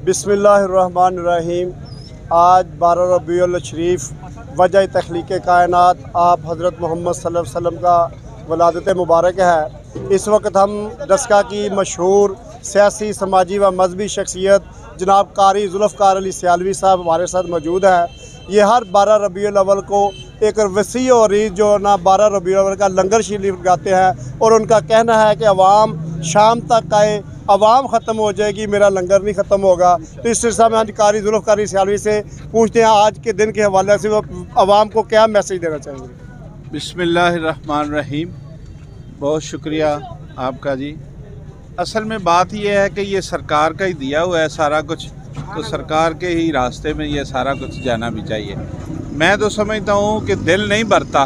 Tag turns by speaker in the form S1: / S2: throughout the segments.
S1: बिस्मिल्लाहिर्रहमानिर्रहीम। आज 12 रबीउल शरीफ वजह तख्लीक़ कायनात आप हज़रत मोहम्मद सल्लल्लाहु अलैहि वसल्लम का वलादत मुबारक है। इस वक्त हम डस्का की मशहूर सियासी, समाजी व मजहबी शख्सियत जनाब कारी जुल्फ़कार अली सियालवी साहब हमारे साथ मौजूद हैं। ये हर 12 रबीउल अव्वल को एक वसी और ईद जो ना 12 रबीउल अव्वल का लंगर शरीफ लगाते हैं और उनका कहना है कि अवाम शाम तक आए, अवाम ख़त्म हो जाएगी, मेरा लंगर नहीं ख़त्म होगा। तो इस सिलसिले में आज कारी जुल्फ़कार सियालवी से पूछते हैं आज के दिन के हवाले से वो अवाम को क्या मैसेज देना चाहेंगे।
S2: बिस्मिल्लाहिर्रहमानिर्रहीम। बहुत शुक्रिया आपका जी। असल में बात यह है कि ये सरकार का ही दिया हुआ है सारा कुछ, तो सरकार के ही रास्ते में ये सारा कुछ जाना भी चाहिए। मैं तो समझता हूँ कि दिल नहीं भरता,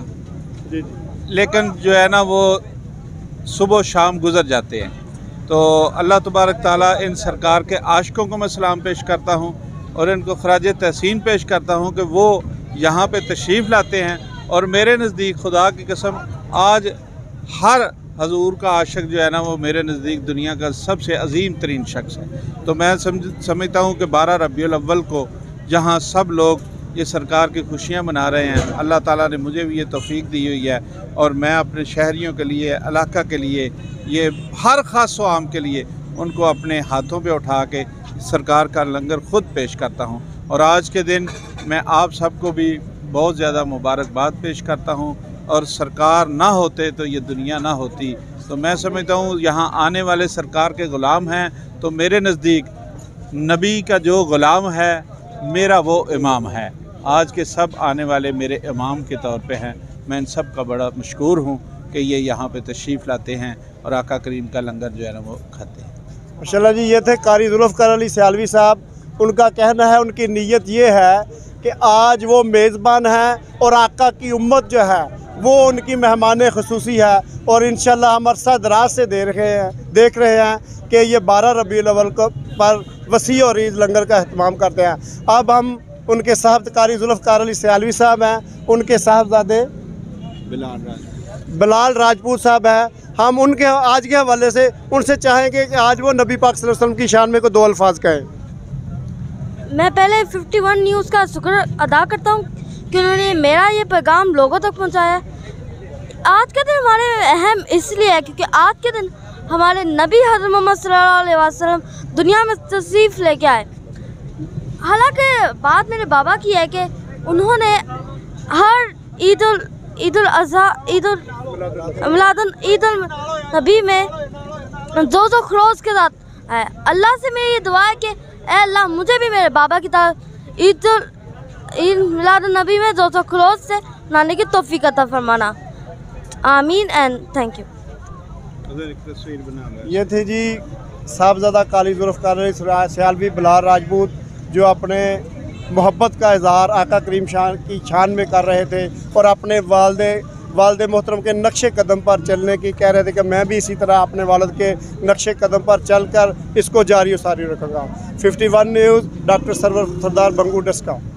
S2: लेकिन जो है ना वो सुबह शाम गुजर जाते हैं। तो अल्लाह तबारक ताला इन सरकार के आशिकों को मैं सलाम पेश करता हूँ और इनको खराज तहसीन पेश करता हूँ कि वो यहाँ पे तशरीफ़ लाते हैं। और मेरे नज़दीक खुदा की कसम आज हर हजूर का आशिक जो है ना वो मेरे नज़दीक दुनिया का सबसे अजीम तरीन शख्स है। तो मैं समझता हूँ कि 12 रबीउल अव्वल को जहाँ सब लोग ये सरकार की खुशियाँ मना रहे हैं, अल्लाह ताला ने मुझे भी ये तौफीक दी हुई है और मैं अपने शहरियों के लिए, इलाका के लिए, ये हर ख़ास व आम के लिए उनको अपने हाथों पे उठा के सरकार का लंगर ख़ुद पेश करता हूँ। और आज के दिन मैं आप सबको भी बहुत ज़्यादा मुबारकबाद पेश करता हूँ। और सरकार ना होते तो ये दुनिया ना होती। तो मैं समझता हूँ यहाँ आने वाले सरकार के ग़ुलाम हैं, तो मेरे नज़दीक नबी का जो ग़ुलाम है मेरा वो इमाम है। आज के सब आने वाले मेरे इमाम के तौर पे हैं। मैं इन सब का बड़ा मशकूर हूँ कि ये यहाँ पे तशरीफ़ लाते हैं और आका करीम का लंगर जो है ना वो खाते हैं।
S1: माशाल्लाह जी, ये थे कारी जुल्फ़कार अली सियालवी साहब। उनका कहना है, उनकी नीयत ये है कि आज वो मेज़बान हैं और आका की उम्मत जो है वो उनकी मेहमान ख़ुसूसी है। और इंशाअल्लाह हम अरसा दराज से देख रहे हैं कि ये 12 रबीउल अव्वल को पर वसी और ईद लंगर का अहतमाम करते हैं। अब हम उनके साहब कारी जुल्फ़कार अली सियालवी साहब हैं, उनके साहबजादे बिलाल राजपूत साहब हैं। हम उनके आज के हवाले से उनसे चाहेंगे कि आज वो नबी पाक सल्लल्लाहु अलैहि वसल्लम की शान में को 2 अल्फाज कहें।
S3: मैं पहले 51 न्यूज़ का शुक्र अदा करता हूँ कि उन्होंने मेरा ये पैगाम लोगों तक पहुँचाया। आज का दिन हमारे अहम इसलिए है क्योंकि आज के दिन हमारे नबी हज़रत मोहम्मद सल्लल्लाहु अलैहि वसल्लम दुनिया में तशरीफ़ लेके आए। हालांकि बात मेरे बाबा की है कि उन्होंने हर ईद उल अज़हा, ईद उल नबी में जो खरोज के साथ है। अल्लाह से मेरी ये दुआ है कि ऐ अल्लाह मुझे भी मेरे बाबा की तरह ईद मिलाद नबी में जो खरोज से मनाने की तौफीक अता फरमाना। आमीन एंड थैंक यू।
S1: ये थे जी साहबजादा कारी जुल्फ़कार अली सियालवी बिलाल राजपूत, जो अपने मोहब्बत का इज़हार आका करीम की शान में कर रहे थे और अपने वालिद मोहतरम के नक्शे कदम पर चलने की कह रहे थे कि मैं भी इसी तरह अपने वालिद के नक्शे कदम पर चलकर इसको जारी व सारी रखूँगा। 51 न्यूज़, डॉक्टर सरदार बंगू डस्का।